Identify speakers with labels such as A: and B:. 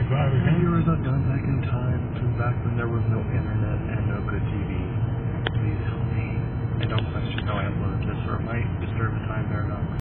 A: Have you ever gone back in time to back when there was no internet and no good TV? Please help me. And don't question how I uploaded this, or it might disturb the time paradox.